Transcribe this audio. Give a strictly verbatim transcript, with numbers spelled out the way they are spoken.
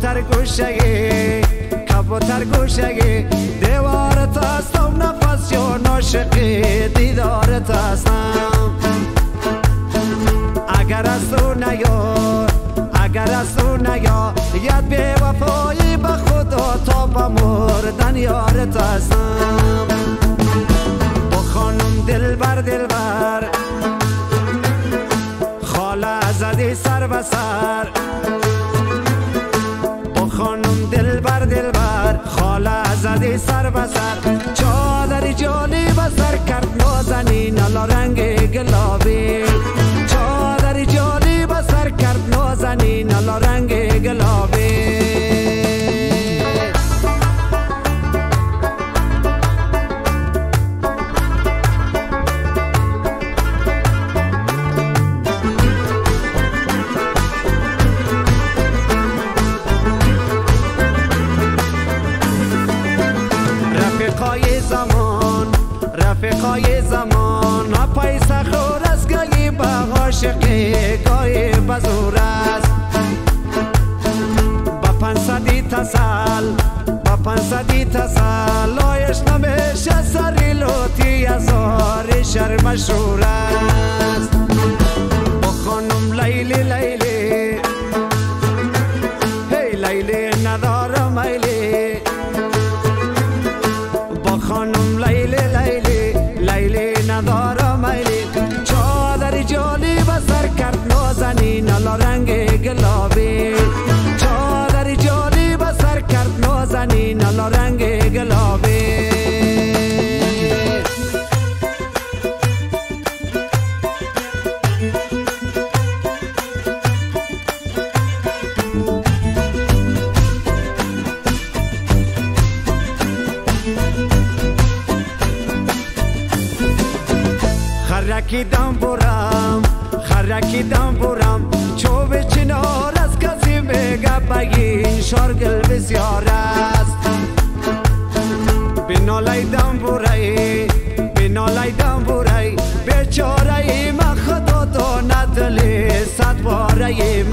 کبوتر گوشه کبوتر گوشه دیوارت هستم نفس یا ناشقی دیدارت هستم اگر از تو نیا اگر از تو نیا یاد بی وفایی به خدا تا به مردن یارت هستم با خانم دلبر دلبر خاله زدی سر به سر با خانم دلبر دلبر خاله زدی سر به سر چادر جالی به سر کرد نازنین الا رنگ گلابی چادر جالی به سر کرد نازنین الا رنگ گلابی رفیقای زمان رفیقای زمان پیسه خور است گاهی به عاشقی گاهی به زور است با پنصدی تسل با پنصدی تسل آیش نمیشه سری لوتی هزار شر مشهور است با خانم لیلی لیلی هی لیلی ندارم میلی با خانم لیلی لیلی لیلی ندارم میلی چادر جالی به سر کرد نازنین الا رنگ گلابی چادر جالی به سر کرد نازنین الا رنگ گلابی خرکی دم برم خرکی دم برم چوب چنار از کسی میگه بگین شارگل بسیار است بینالای دم برای بینالای دم برای بیچاره من خدا تو ندلی صد باره